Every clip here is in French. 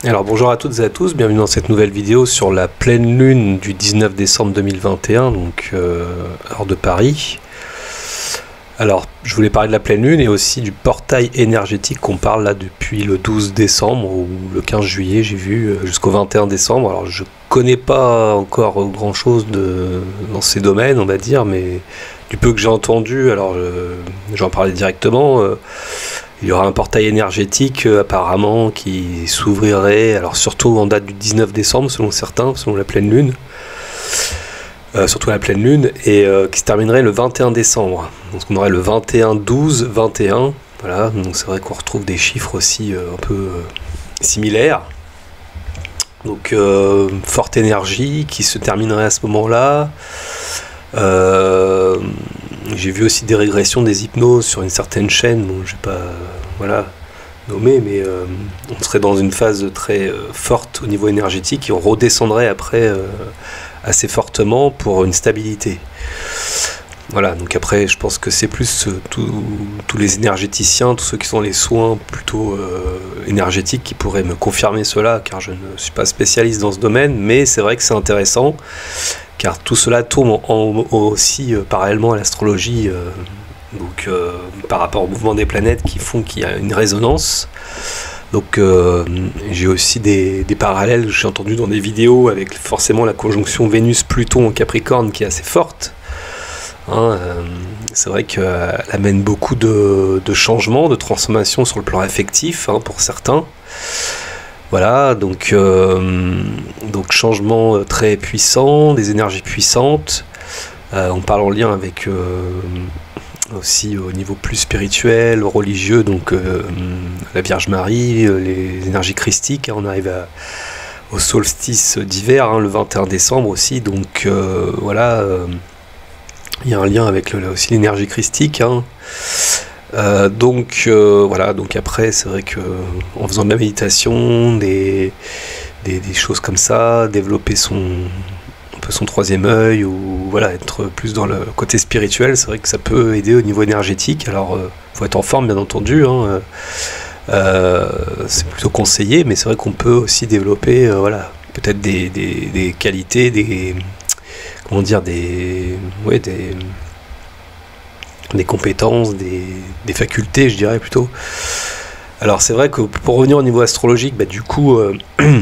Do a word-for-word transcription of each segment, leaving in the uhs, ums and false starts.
Alors bonjour à toutes et à tous, bienvenue dans cette nouvelle vidéo sur la pleine lune du dix-neuf décembre deux mille vingt et un, donc euh, heure de Paris. Alors je voulais parler de la pleine lune et aussi du portail énergétique qu'on parle là depuis le douze décembre ou le quinze juillet, j'ai vu, jusqu'au vingt et un décembre. Alors je connais pas encore grand chose de, dans ces domaines, on va dire, mais du peu que j'ai entendu, alors j'en parlais directement. Euh, Il y aura un portail énergétique euh, apparemment qui s'ouvrirait, alors surtout en date du dix-neuf décembre selon certains, selon la pleine lune, euh, surtout la pleine lune, et euh, qui se terminerait le vingt et un décembre. Donc on aurait le vingt et un, douze, vingt et un, voilà, donc c'est vrai qu'on retrouve des chiffres aussi euh, un peu euh, similaires. Donc euh, forte énergie qui se terminerait à ce moment-là. Euh, j'ai vu aussi des régressions des hypnoses sur une certaine chaîne, bon, je vais pas voilà, nommer, mais euh, on serait dans une phase très euh, forte au niveau énergétique et on redescendrait après euh, assez fortement pour une stabilité. Voilà, donc après je pense que c'est plus euh, tous les énergéticiens, tous ceux qui sont les soins plutôt euh, énergétiques qui pourraient me confirmer cela, car je ne suis pas spécialiste dans ce domaine, mais c'est vrai que c'est intéressant. Car tout cela tourne en, en, aussi euh, parallèlement à l'astrologie, euh, donc euh, par rapport au mouvement des planètes qui font qu'il y a une résonance. Donc euh, j'ai aussi des, des parallèles que j'ai entendus dans des vidéos avec forcément la conjonction Vénus-Pluton en Capricorne qui est assez forte. Hein, euh, c'est vrai qu'elle amène beaucoup de, de changements, de transformations sur le plan affectif, hein, pour certains. Voilà, donc, euh, donc changement très puissant, des énergies puissantes. Euh, on parle en lien avec euh, aussi au niveau plus spirituel, religieux, donc euh, la Vierge Marie, les énergies christiques. On arrive à, au solstice d'hiver, hein, le vingt et un décembre aussi. Donc euh, voilà, euh, il y a un lien avec le, aussi l'énergie christique. Hein. Euh, donc euh, voilà, donc après c'est vrai que en faisant de la méditation, des, des, des choses comme ça, développer son un peu son troisième œil ou voilà, être plus dans le côté spirituel, c'est vrai que ça peut aider au niveau énergétique. Alors euh, faut être en forme bien entendu, hein, euh, c'est plutôt conseillé, mais c'est vrai qu'on peut aussi développer euh, voilà, peut-être des, des, des qualités, des comment dire, des ouais, des des compétences, des, des facultés, je dirais plutôt. Alors c'est vrai que pour revenir au niveau astrologique, bah, du coup, euh,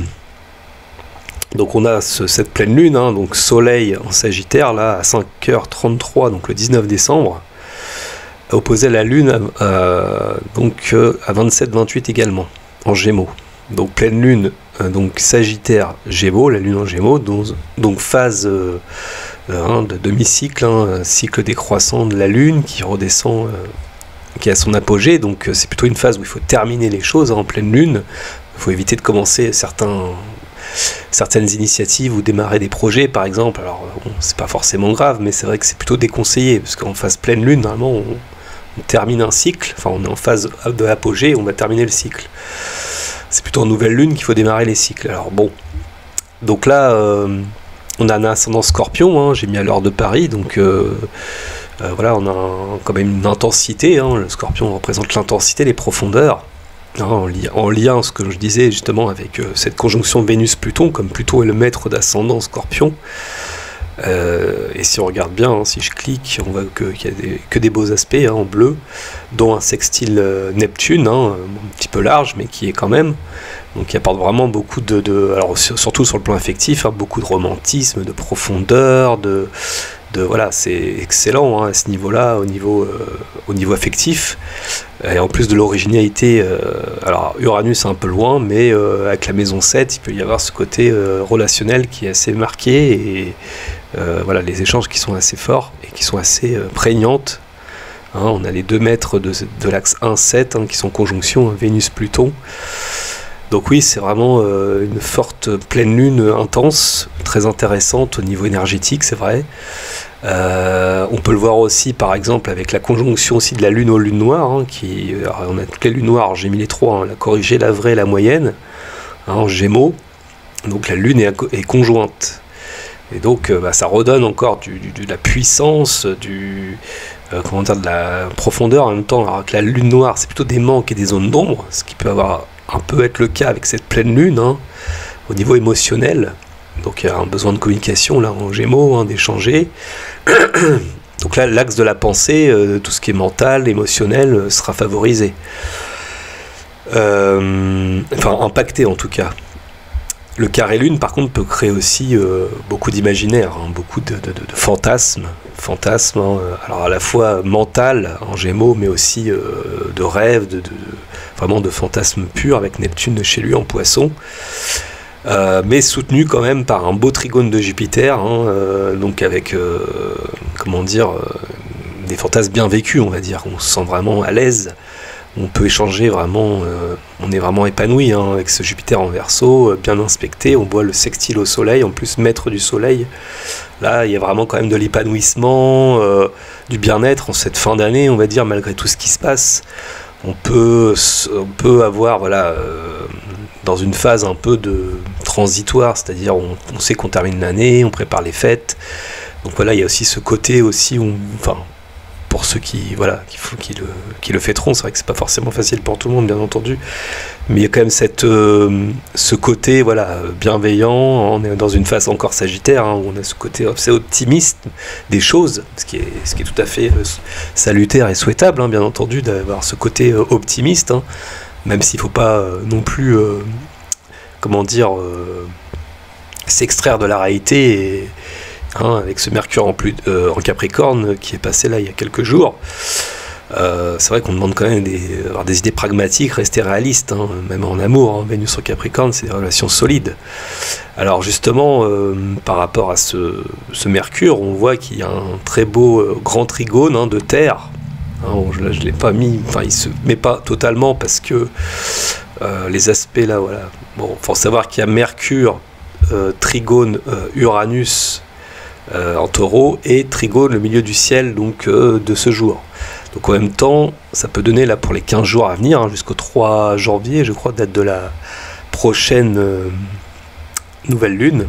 donc on a ce, cette pleine lune, hein, donc Soleil en Sagittaire, là, à cinq heures trente-trois, donc le dix-neuf décembre, opposé à la Lune, euh, donc euh, à vingt-sept vingt-huit également, en Gémeaux. Donc pleine lune, euh, donc Sagittaire, Gémeaux, la Lune en Gémeaux, donc, donc phase euh, Hein, de demi-cycle, hein, cycle décroissant de la Lune qui redescend, euh, qui a son apogée, donc euh, c'est plutôt une phase où il faut terminer les choses, hein, en pleine Lune. Il faut éviter de commencer certains, certaines initiatives ou démarrer des projets par exemple. Alors bon, c'est pas forcément grave, mais c'est vrai que c'est plutôt déconseillé, parce qu'en phase pleine Lune, normalement on, on termine un cycle, enfin on est en phase de apogée et on va terminer le cycle. C'est plutôt en nouvelle Lune qu'il faut démarrer les cycles. Alors bon, donc là... Euh, on a un ascendant Scorpion, hein, j'ai mis à l'heure de Paris, donc euh, euh, voilà, on a un, quand même une intensité, hein, le Scorpion représente l'intensité, les profondeurs, hein, en, li en lien, ce que je disais justement, avec euh, cette conjonction Vénus-Pluton, comme Pluton est le maître d'ascendant Scorpion, euh, et si on regarde bien, hein, si je clique, on voit qu'il y a des, que des beaux aspects, hein, en bleu, dont un sextile euh, Neptune, hein, un petit peu large, mais qui est quand même... Donc il apporte vraiment beaucoup de, de alors surtout sur le plan affectif, hein, beaucoup de romantisme, de profondeur, de, de voilà, c'est excellent, hein, à ce niveau-là, au niveau, euh, au niveau affectif, et en plus de l'originalité. Euh, alors Uranus est un peu loin, mais euh, avec la maison sept, il peut y avoir ce côté euh, relationnel qui est assez marqué et euh, voilà, les échanges qui sont assez forts et qui sont assez euh, prégnantes. Hein, on a les deux maîtres de, de l'axe un sept, hein, qui sont en conjonction, hein, Vénus-Pluton. Donc oui, c'est vraiment euh, une forte pleine lune intense, très intéressante au niveau énergétique, c'est vrai. Euh, on peut le voir aussi, par exemple, avec la conjonction aussi de la lune aux lunes noires, hein, qui, alors, on a toutes les lunes noires, j'ai mis les trois, hein, la corrigée, la vraie, la moyenne, hein, en Gémeaux. Donc la lune est, est conjointe. Et donc euh, bah, ça redonne encore du, du, de la puissance, du, euh, comment dire, de la profondeur en même temps. Alors que la lune noire, c'est plutôt des manques et des zones d'ombre, ce qui peut avoir un peu être le cas avec cette pleine lune, hein, au niveau émotionnel. Donc il y a un besoin de communication là en Gémeaux, hein, d'échanger. Donc là, l'axe de la pensée, euh, tout ce qui est mental, émotionnel, euh, sera favorisé. Euh, enfin, impacté en tout cas. Le carré lune, par contre, peut créer aussi euh, beaucoup d'imaginaire, hein, beaucoup de, de, de, de fantasmes. Fantasmes, hein, alors à la fois mental en Gémeaux, mais aussi euh, de rêves, de, de, vraiment de fantasmes purs, avec Neptune chez lui en Poisson. Euh, mais soutenu quand même par un beau trigone de Jupiter, hein, euh, donc avec, euh, comment dire, euh, des fantasmes bien vécus, on va dire. On se sent vraiment à l'aise, on peut échanger vraiment, euh, on est vraiment épanoui, hein, avec ce Jupiter en Verseau, euh, bien inspecté, on voit le sextile au soleil, en plus maître du soleil. Là, il y a vraiment quand même de l'épanouissement, euh, du bien-être en cette fin d'année, on va dire, malgré tout ce qui se passe. On peut, on peut avoir, voilà... Euh, dans une phase un peu de transitoire, c'est-à-dire on, on sait qu'on termine l'année, on prépare les fêtes. Donc voilà, il y a aussi ce côté aussi, où, enfin, pour ceux qui, voilà, qui, qui, le, qui le fêteront, c'est vrai que c'est pas forcément facile pour tout le monde, bien entendu, mais il y a quand même cette, euh, ce côté, voilà, bienveillant. On est dans une phase encore sagittaire, hein, où on a ce côté assez optimiste des choses, ce qui est, ce qui est tout à fait euh, salutaire et souhaitable, hein, bien entendu, d'avoir ce côté euh, optimiste, hein. Même s'il ne faut pas euh, non plus, euh, comment dire, euh, s'extraire de la réalité, et, hein, avec ce Mercure en, plus, euh, en Capricorne qui est passé là il y a quelques jours. Euh, c'est vrai qu'on demande quand même des, avoir des idées pragmatiques, rester réaliste, hein, même en amour, hein, Vénus en Capricorne, c'est des relations solides. Alors justement, euh, par rapport à ce, ce Mercure, on voit qu'il y a un très beau euh, grand trigone, hein, de Terre. Hein, je ne l'ai pas mis, enfin il ne se met pas totalement parce que euh, les aspects là, voilà. Bon, il faut savoir qu'il y a Mercure, euh, trigone euh, Uranus euh, en Taureau et trigone le milieu du ciel, donc euh, de ce jour. Donc en même temps, ça peut donner là pour les quinze jours à venir, hein, jusqu'au trois janvier, je crois, date de la prochaine euh, nouvelle lune.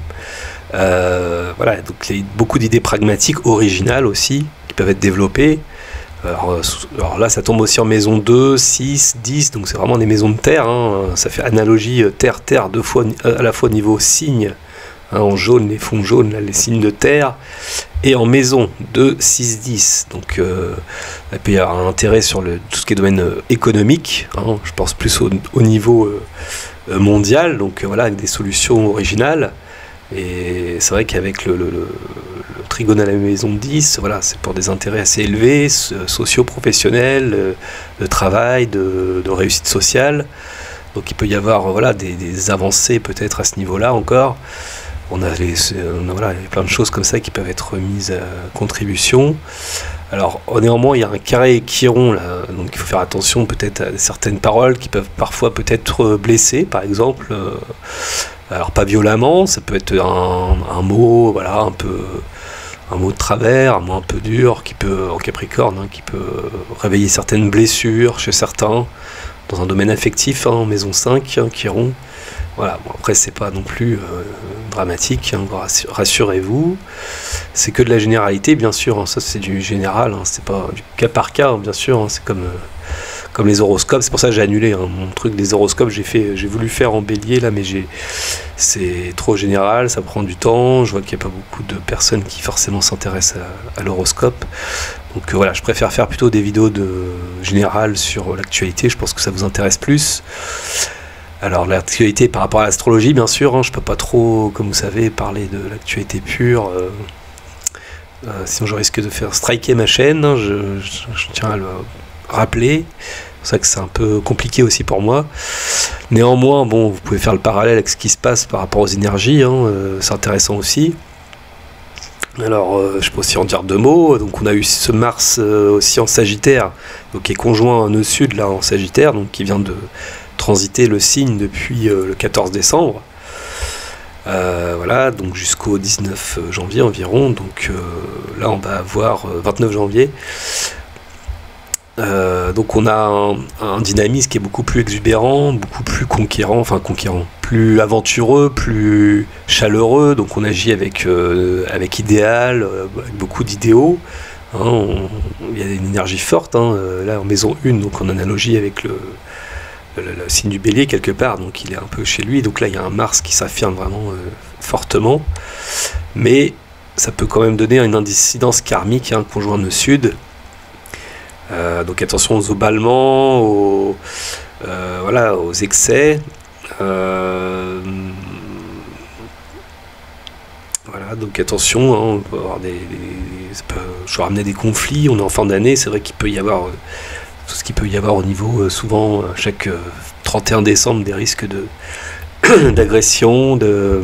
Euh, voilà, donc il y a beaucoup d'idées pragmatiques, originales aussi, qui peuvent être développées. Alors, alors là, ça tombe aussi en maison deux, six, dix, donc c'est vraiment des maisons de terre, hein. Ça fait analogie terre-terre, deux fois, à la fois niveau signe, hein, en jaune, les fonds jaunes, là, les signes de terre, et en maison deux, six, dix. Donc, euh, il peut y avoir un intérêt sur le, tout ce qui est domaine euh, économique, hein, je pense plus au, au niveau euh, mondial, donc euh, voilà, avec des solutions originales. Et c'est vrai qu'avec le, le, le, le trigone à la maison dix, voilà, c'est pour des intérêts assez élevés, sociaux, professionnels, de travail, de, de réussite sociale. Donc il peut y avoir, voilà, des, des avancées peut-être à ce niveau-là encore. On a, les, on a voilà, plein de choses comme ça qui peuvent être mises à contribution. Alors néanmoins, il y a un carré Chiron là, donc il faut faire attention peut-être à certaines paroles qui peuvent parfois peut-être blesser, par exemple. Alors pas violemment, ça peut être un, un mot, voilà, un peu, un mot de travers, un mot un peu dur, qui peut, en Capricorne, hein, qui peut réveiller certaines blessures chez certains, dans un domaine affectif, hein, en maison cinq, hein, Chiron. Voilà, bon, après c'est pas non plus euh, dramatique, hein, rassurez-vous. C'est que de la généralité, bien sûr, hein, ça c'est du général, hein, c'est pas du cas par cas, hein, bien sûr, hein, c'est comme... Euh, comme les horoscopes, c'est pour ça que j'ai annulé, hein, mon truc des horoscopes, j'ai fait, j'ai voulu faire en bélier là, mais j'ai, c'est trop général, ça prend du temps, je vois qu'il n'y a pas beaucoup de personnes qui forcément s'intéressent à, à l'horoscope, donc euh, voilà, je préfère faire plutôt des vidéos de générales sur l'actualité, je pense que ça vous intéresse plus. Alors l'actualité par rapport à l'astrologie, bien sûr, hein, je peux pas trop, comme vous savez, parler de l'actualité pure, euh, euh, sinon je risque de faire striker ma chaîne, hein, je, je, je tiens à le rappeler, c'est pour ça que c'est un peu compliqué aussi pour moi. Néanmoins, bon, vous pouvez faire le parallèle avec ce qui se passe par rapport aux énergies, hein, euh, c'est intéressant aussi. Alors, euh, je peux aussi en dire deux mots. Donc, on a eu ce Mars euh, aussi en Sagittaire, donc qui est conjoint nœud sud là en Sagittaire, donc qui vient de transiter le signe depuis euh, le quatorze décembre. Euh, voilà, donc jusqu'au dix-neuf janvier environ. Donc euh, là, on va avoir euh, vingt-neuf janvier. Euh, donc on a un, un dynamisme qui est beaucoup plus exubérant, beaucoup plus conquérant, enfin conquérant, plus aventureux, plus chaleureux, donc on agit avec, euh, avec idéal, euh, avec beaucoup d'idéaux, hein, on, il y a une énergie forte, hein, là en maison un, donc en analogie avec le, le, le signe du bélier quelque part, donc il est un peu chez lui, donc là il y a un Mars qui s'affirme vraiment euh, fortement, mais ça peut quand même donner une incidence karmique, un hein, conjoint nœud sud, euh, donc attention aux emballements, aux, euh, voilà, aux excès, euh, voilà, donc attention, hein, on peut avoir des, des ça peut, je vais ramener des conflits, on est en fin d'année, c'est vrai qu'il peut y avoir... Euh, tout ce qu'il peut y avoir au niveau, euh, souvent, euh, chaque euh, trente et un décembre, des risques de d'agression, de,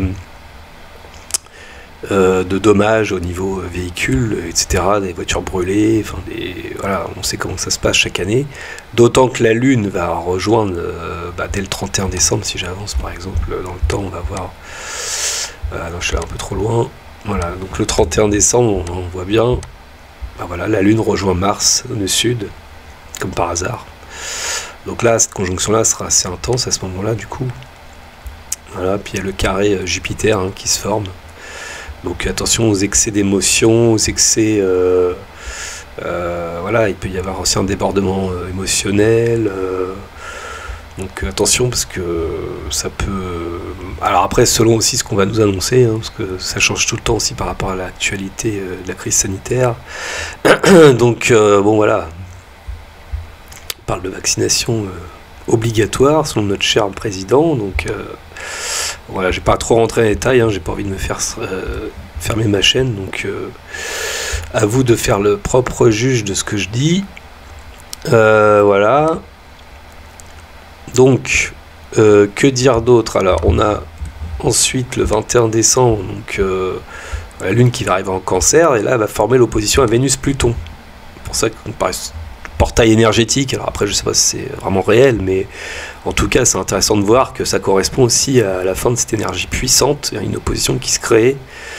euh, de dommages au niveau euh, véhicule, et cetera, des voitures brûlées, enfin, des, voilà, on sait comment ça se passe chaque année. D'autant que la Lune va rejoindre, euh, bah, dès le trente et un décembre, si j'avance par exemple, dans le temps, on va voir... Euh, non, je suis là un peu trop loin. Voilà, donc le trente et un décembre, on, on voit bien, bah, voilà, la Lune rejoint Mars, au sud, comme par hasard. Donc là, cette conjonction-là sera assez intense à ce moment-là, du coup. Voilà, puis il y a le carré euh, Jupiter hein, qui se forme. Donc attention aux excès d'émotions, aux excès... Euh, euh, voilà, il peut y avoir aussi un débordement euh, émotionnel. Euh, donc attention, parce que ça peut... Alors après, selon aussi ce qu'on va nous annoncer, hein, parce que ça change tout le temps aussi par rapport à l'actualité euh, de la crise sanitaire. Donc euh, bon, voilà. Parle de vaccination euh, obligatoire selon notre cher président, donc euh, voilà, j'ai pas trop rentré dans les détails, hein, j'ai pas envie de me faire euh, fermer ma chaîne, donc euh, à vous de faire le propre juge de ce que je dis. Euh, voilà, donc euh, que dire d'autre? Alors on a ensuite le vingt et un décembre, donc euh, la Lune qui va arriver en Cancer, et là elle va former l'opposition à Vénus-Pluton. C'est pour ça qu'on parle portail énergétique. Alors après, je sais pas si c'est vraiment réel, mais en tout cas, c'est intéressant de voir que ça correspond aussi à la fin de cette énergie puissante, une opposition qui se crée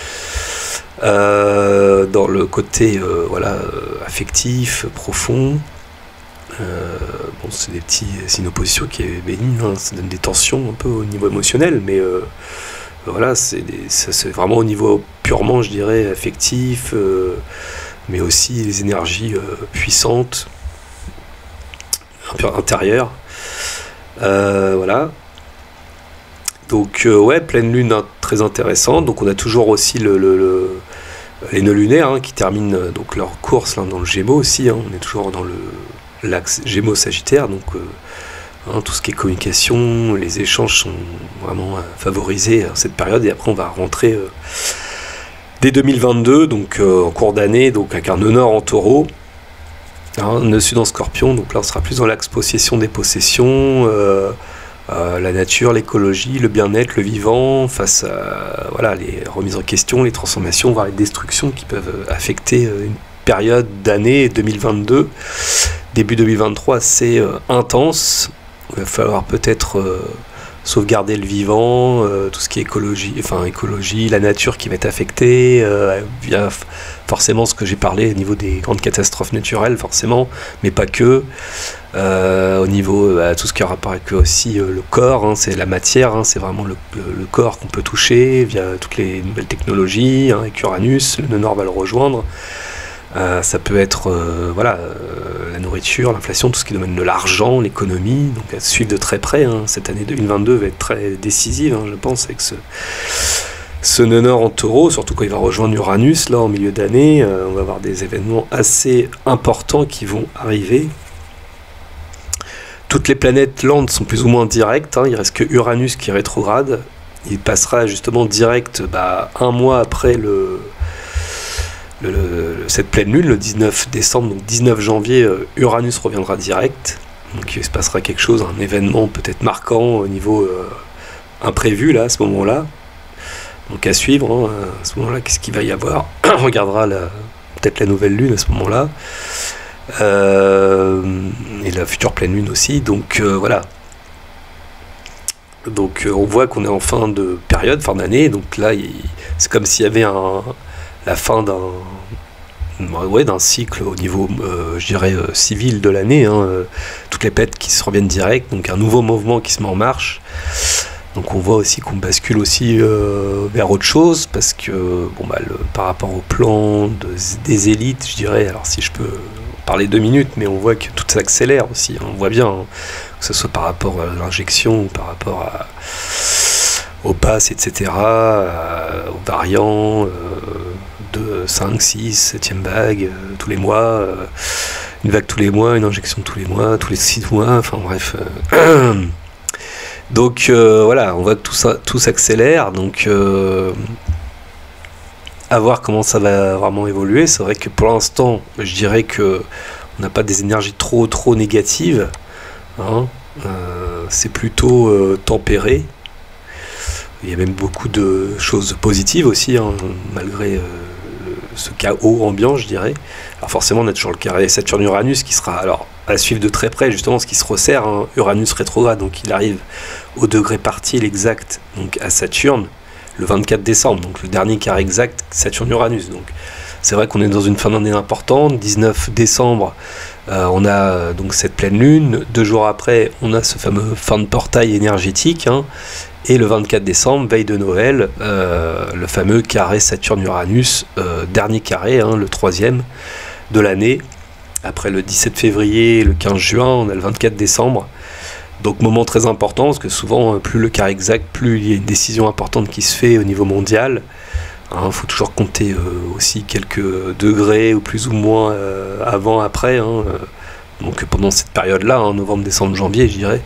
euh, dans le côté euh, voilà, affectif, profond. Euh, bon, c'est des petits, c'est une opposition qui est bénigne, hein, ça donne des tensions un peu au niveau émotionnel, mais euh, voilà, c'est vraiment au niveau purement, je dirais, affectif, euh, mais aussi les énergies euh, puissantes intérieure. Euh, voilà. Donc euh, ouais, pleine lune hein, très intéressante. Donc on a toujours aussi le, le, le, les nœuds lunaires hein, qui terminent euh, donc leur course là, dans le Gémeaux aussi. Hein. On est toujours dans le l'axe Gémeaux-Sagittaire. Donc euh, hein, tout ce qui est communication, les échanges sont vraiment euh, favorisés à cette période. Et après on va rentrer euh, dès deux mille vingt-deux, donc euh, en cours d'année, donc avec un nœud nord en Taureau. Hein, nœud sud en Scorpion, donc là on sera plus dans l'axe possession des possessions, euh, euh, la nature, l'écologie, le bien-être, le vivant, face à voilà, les remises en question, les transformations, voire les destructions qui peuvent affecter une période d'année deux mille vingt-deux, début deux mille vingt-trois assez euh, intense. Il va falloir peut-être euh, sauvegarder le vivant, euh, tout ce qui est écologie, enfin écologie, la nature qui va être affectée, euh, via forcément ce que j'ai parlé au niveau des grandes catastrophes naturelles, forcément, mais pas que. Euh, au niveau bah, tout ce qui a rapport avec aussi euh, le corps, hein, c'est la matière, hein, c'est vraiment le, le, le corps qu'on peut toucher via toutes les nouvelles technologies, hein, avec Uranus, le nœud nord va le rejoindre. Euh, ça peut être euh, voilà, euh, la nourriture, l'inflation, tout ce qui domine de l'argent, l'économie, donc à suivre de très près. Hein. Cette année deux mille vingt-deux va être très décisive, hein, je pense, avec ce, ce nœud nord en Taureau, surtout quand il va rejoindre Uranus, là, en milieu d'année. Euh, on va avoir des événements assez importants qui vont arriver. Toutes les planètes lentes sont plus ou moins directes, hein. Il reste que Uranus qui est rétrograde. Il passera justement direct bah, un mois après le... Le, le, cette pleine lune, le dix-neuf décembre, donc dix-neuf janvier, euh, Uranus reviendra direct. Donc il se passera quelque chose, un événement peut-être marquant au niveau euh, imprévu là, à ce moment-là. Donc à suivre, hein, à ce moment-là, qu'est-ce qu'il va y avoir? On regardera peut-être la nouvelle lune à ce moment-là. Euh, et la future pleine lune aussi. Donc euh, voilà. Donc euh, on voit qu'on est en fin de période, fin d'année. Donc là, c'est comme s'il y avait un... la fin d'un ouais, d'un cycle au niveau, euh, je dirais, euh, civil de l'année, hein, euh, toutes les planètes qui se reviennent direct, donc un nouveau mouvement qui se met en marche. Donc on voit aussi qu'on bascule aussi euh, vers autre chose, parce que bon, bah, le, par rapport au plan de, des élites, je dirais, alors si je peux parler deux minutes, mais on voit que tout s'accélère aussi. Hein. On voit bien, hein, que ce soit par rapport à l'injection ou par rapport à, au pass, et cetera, à, aux variants, euh, de cinq, six, septième vague, euh, tous les mois, euh, une vague tous les mois, une injection tous les mois, tous les six mois, enfin bref. Euh, donc euh, voilà, on voit que tout ça, tout s'accélère, donc euh, à voir comment ça va vraiment évoluer. C'est vrai que pour l'instant, je dirais que on n'a pas des énergies trop trop négatives, hein. Euh, c'est plutôt euh, tempéré. Il y a même beaucoup de choses positives aussi, hein, malgré euh, ce chaos ambiant, je dirais. Alors forcément, on a toujours le carré Saturne-Uranus qui sera alors à suivre de très près, justement, ce qui se resserre, hein, Uranus rétrograde, donc il arrive au degré partiel exact, donc à Saturne, le vingt-quatre décembre, donc le dernier carré exact Saturne-Uranus. Donc c'est vrai qu'on est dans une fin d'année importante. dix-neuf décembre, euh, on a euh, donc cette pleine lune. Deux jours après, on a ce fameux fin de portail énergétique, hein. Et le vingt-quatre décembre, veille de Noël, euh, le fameux carré Saturne-Uranus, euh, dernier carré, hein, le troisième de l'année. Après le dix-sept février et le quinze juin, on a le vingt-quatre décembre. Donc moment très important, parce que souvent, plus le carré exact, plus il y a une décision importante qui se fait au niveau mondial. Il hein, faut toujours compter euh, aussi quelques degrés, ou plus ou moins euh, avant, après. Hein, euh, donc pendant cette période-là, hein, novembre, décembre, janvier, je dirais.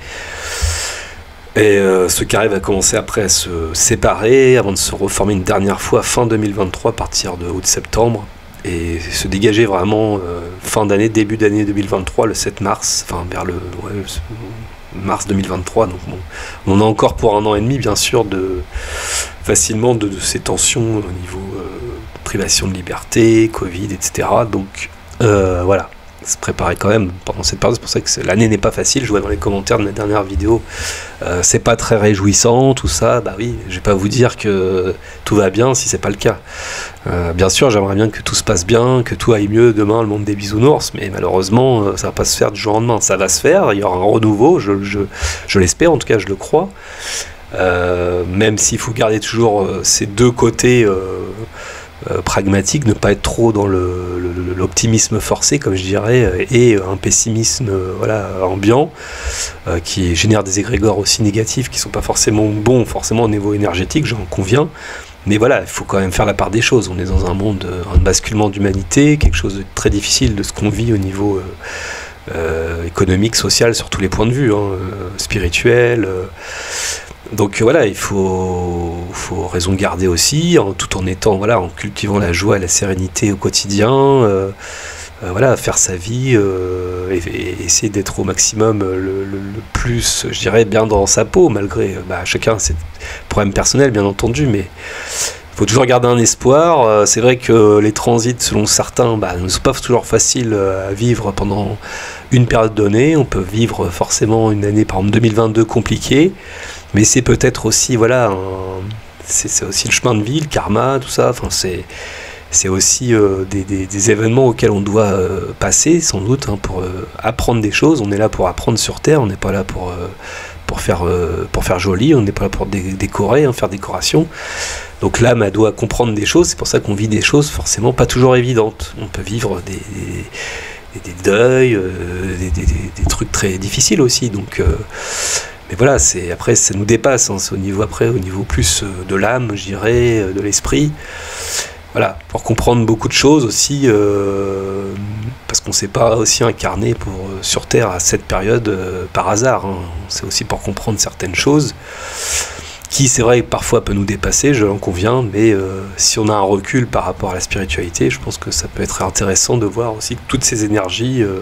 Et euh, ce carré va commencer après à se séparer, avant de se reformer une dernière fois fin deux mille vingt-trois, à partir de août-septembre. Et se dégager vraiment euh, fin d'année, début d'année deux mille vingt-trois, le sept mars, enfin vers le... Ouais, mars deux mille vingt-trois, donc bon, on a encore pour un an et demi, bien sûr, de facilement de, de ces tensions au niveau euh, privation de liberté, Covid, et cetera. Donc euh, voilà, se préparer quand même pendant cette période. C'est pour ça que l'année n'est pas facile. Je vois dans les commentaires de la dernière vidéo, euh, c'est pas très réjouissant, tout ça. Bah oui, je vais pas vous dire que tout va bien si c'est pas le cas. Euh, bien sûr, j'aimerais bien que tout se passe bien, que tout aille mieux demain, le monde des bisounours, mais malheureusement, euh, ça va pas se faire du jour au lendemain. Ça va se faire, il y aura un renouveau, je, je, je l'espère, en tout cas je le crois. Euh, même s'il faut garder toujours euh, ces deux côtés euh, euh, pragmatiques, ne pas être trop dans le, le, l'optimisme forcé, comme je dirais, et un pessimisme euh, voilà, ambiant, euh, qui génère des égrégores aussi négatifs, qui sont pas forcément bons, forcément au niveau énergétique, j'en conviens. Mais voilà, il faut quand même faire la part des choses. On est dans un monde, un basculement d'humanité, quelque chose de très difficile de ce qu'on vit au niveau euh, euh, économique, social, sur tous les points de vue, hein, euh, spirituel. Euh. Donc voilà, il faut, faut raison garder aussi, hein, tout en étant, voilà, en cultivant la joie et la sérénité au quotidien. Euh, Euh, voilà, faire sa vie euh, et, et essayer d'être au maximum le, le, le plus, je dirais, bien dans sa peau, malgré bah, chacun ses problèmes personnels, bien entendu, mais il faut toujours garder un espoir. Euh, c'est vrai que les transits, selon certains, bah, ne sont pas toujours faciles à vivre pendant une période donnée. On peut vivre forcément une année, par exemple deux mille vingt-deux, compliquée, mais c'est peut-être aussi, voilà, un, c'est, c'est aussi le chemin de vie, le karma, tout ça, enfin c'est... C'est aussi euh, des, des, des événements auxquels on doit euh, passer, sans doute, hein, pour euh, apprendre des choses. On est là pour apprendre sur Terre, on n'est pas là pour, euh, pour, faire, euh, pour faire joli, on n'est pas là pour dé décorer, hein, faire décoration. Donc l'âme, elle doit comprendre des choses, c'est pour ça qu'on vit des choses forcément pas toujours évidentes. On peut vivre des, des, des deuils, euh, des, des, des, des trucs très difficiles aussi. Donc, euh, mais voilà, c'est, après, ça nous dépasse, hein, c'est au niveau, après, au niveau plus euh, de l'âme, je dirais, euh, de l'esprit. Voilà, pour comprendre beaucoup de choses aussi, euh, parce qu'on ne s'est pas aussi incarné pour, euh, sur Terre à cette période euh, par hasard. Hein. C'est aussi pour comprendre certaines choses qui, c'est vrai, parfois peut nous dépasser, je l'en conviens, mais euh, si on a un recul par rapport à la spiritualité, je pense que ça peut être intéressant de voir aussi que toutes ces énergies euh,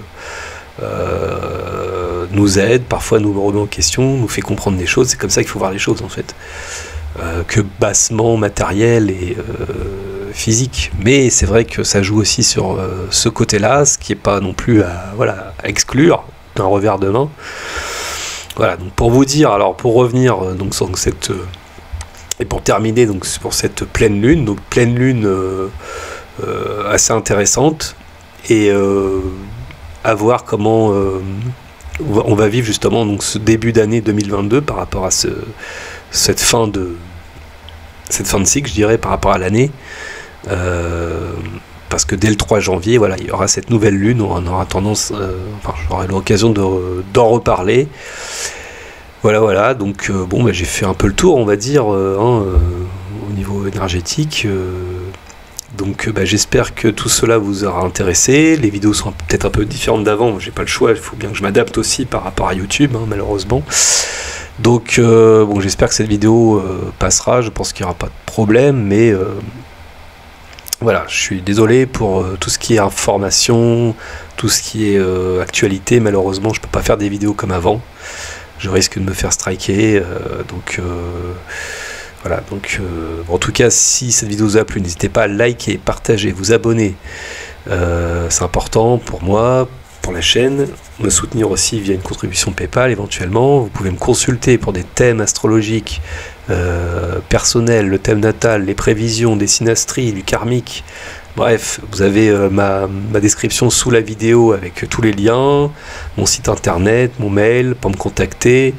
euh, nous aident, parfois nous remet en question, nous fait comprendre des choses. C'est comme ça qu'il faut voir les choses, en fait. Euh, que bassement matériel et euh, physique, mais c'est vrai que ça joue aussi sur euh, ce côté-là, ce qui n'est pas non plus à, voilà, à exclure d'un revers de main. Voilà, donc pour vous dire, alors pour revenir donc sur cette euh, et pour terminer donc pour cette pleine lune, donc pleine lune euh, euh, assez intéressante et euh, à voir comment euh, on va vivre justement donc ce début d'année deux mille vingt-deux par rapport à ce cette fin de cette fin de cycle, je dirais, par rapport à l'année, euh, parce que dès le trois janvier, voilà, il y aura cette nouvelle lune, on aura tendance, euh, enfin j'aurai l'occasion d'en reparler. Voilà, voilà, donc euh, bon, bah, j'ai fait un peu le tour, on va dire, euh, hein, euh, au niveau énergétique. Euh, donc bah, j'espère que tout cela vous aura intéressé. Les vidéos sont peut-être un peu différentes d'avant, j'ai pas le choix, il faut bien que je m'adapte aussi par rapport à YouTube, hein, malheureusement. Donc euh, bon, j'espère que cette vidéo euh, passera, je pense qu'il n'y aura pas de problème, mais euh, voilà, je suis désolé pour euh, tout ce qui est information, tout ce qui est euh, actualité, malheureusement je peux pas faire des vidéos comme avant, je risque de me faire striker, euh, donc euh, voilà, donc euh, bon, en tout cas si cette vidéo vous a plu, n'hésitez pas à liker, partager, vous abonner, euh, c'est important pour moi, pour la chaîne, me soutenir aussi via une contribution PayPal éventuellement. Vous pouvez me consulter pour des thèmes astrologiques euh, personnels, le thème natal, les prévisions, des synastries, du karmique. Bref, vous avez euh, ma, ma description sous la vidéo avec tous les liens, mon site internet, mon mail pour me contacter.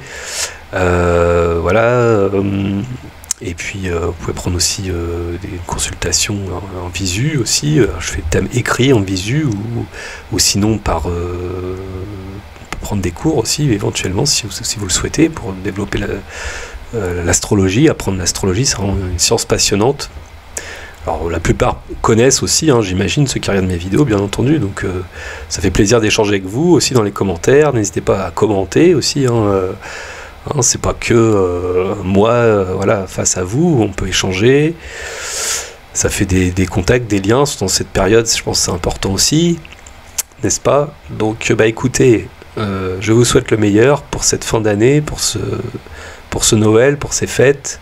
Euh, voilà. Euh, Et puis euh, vous pouvez prendre aussi euh, des consultations en, en visu aussi. Euh, je fais le thème écrit en visu ou, ou sinon par euh, pour prendre des cours aussi éventuellement si vous, si vous le souhaitez pour développer l'astrologie. La, euh, apprendre l'astrologie, c'est vraiment une science passionnante. Alors la plupart connaissent aussi, hein, j'imagine, ceux qui regardent mes vidéos bien entendu. Donc euh, ça fait plaisir d'échanger avec vous aussi dans les commentaires. N'hésitez pas à commenter aussi. Hein, euh, Hein, c'est pas que euh, moi, euh, voilà, face à vous, on peut échanger. Ça fait des, des contacts, des liens. Dans cette période, je pense que c'est important aussi, n'est-ce pas? Donc, bah écoutez, euh, je vous souhaite le meilleur pour cette fin d'année, pour ce, pour ce Noël, pour ces fêtes.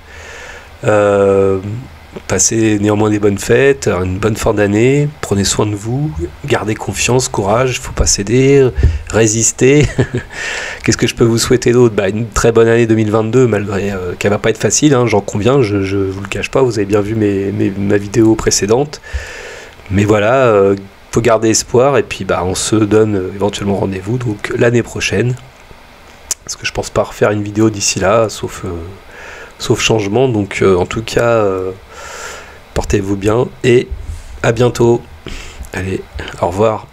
Euh, passez néanmoins des bonnes fêtes, une bonne fin d'année. Prenez soin de vous, gardez confiance, courage. Il ne faut pas céder, résister. Qu'est-ce que je peux vous souhaiter d'autre? Bah, une très bonne année deux mille vingt-deux, malgré euh, qu'elle va pas être facile, hein, j'en conviens, je ne vous le cache pas, vous avez bien vu mes, mes, ma vidéo précédente. Mais voilà, il euh, faut garder espoir, et puis bah, on se donne euh, éventuellement rendez-vous donc l'année prochaine. Parce que je pense pas refaire une vidéo d'ici là, sauf, euh, sauf changement. Donc euh, en tout cas, euh, portez-vous bien, et à bientôt. Allez, au revoir.